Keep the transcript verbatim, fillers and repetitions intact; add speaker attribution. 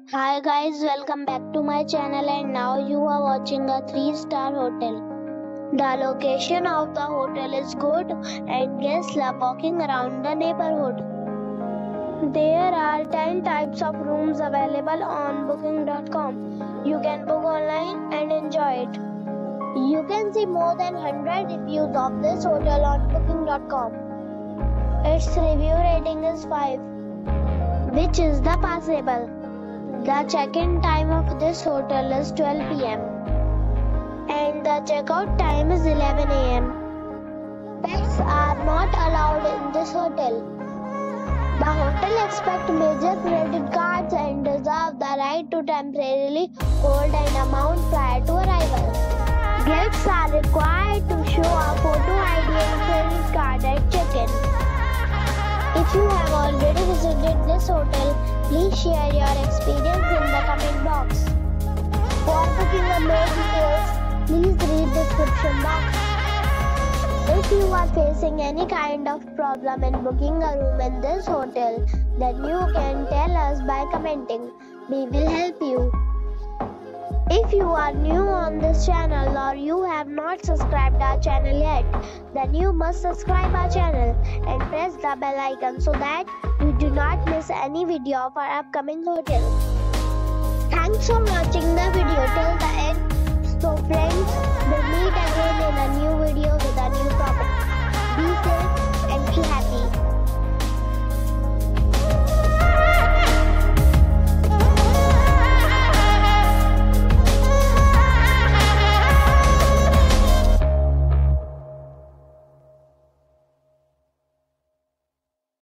Speaker 1: Hi guys, welcome back to my channel, and now you are watching a three star hotel. The location of the hotel is good and guests love walking around the neighborhood. There are ten types of rooms available on booking dot com. You can book online and enjoy it. You can see more than one hundred reviews of this hotel on booking dot com. Its review rating is five, which is the passable. The check-in time of this hotel is twelve p m and the check-out time is eleven a m Pets are not allowed in this hotel. The hotel accepts major credit cards and reserves the right to temporarily hold an amount prior to arrival. Guests are required to show a photo I D and credit card at check-in. If you have already visited this hotel, please share your experience in the comment box. For booking or more details, please read description box. If you are facing any kind of problem in booking a room in this hotel, then you can tell us by commenting. We will help you. If you are new on this channel or you have not subscribed our channel yet, then you must subscribe our channel and press the bell icon so that you do not miss any video of our upcoming hotel. Thanks for watching the video till the end. So friends, we'll meet again in a new video with a new property. Be safe and be happy.